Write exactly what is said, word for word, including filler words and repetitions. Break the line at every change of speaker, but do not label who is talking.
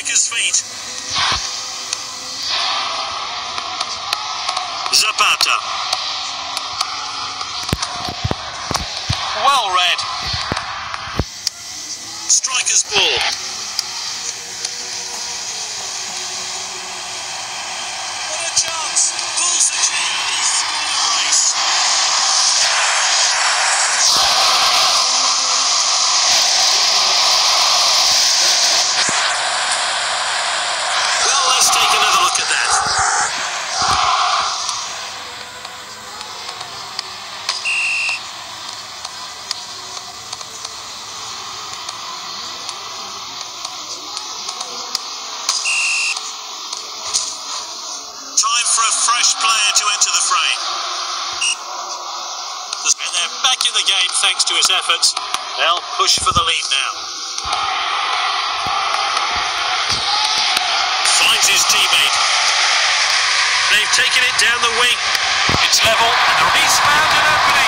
striker's feet. Zapata. Well read. Striker's ball. What a chance. Pulls the chain. He's scored a brace. Well, let's take another look at that. Time for a fresh player to enter the fray. And they're back in the game thanks to his efforts. They'll push for the lead now. Finds his teammate. They've taken it down the wing. It's level and he's found an opening.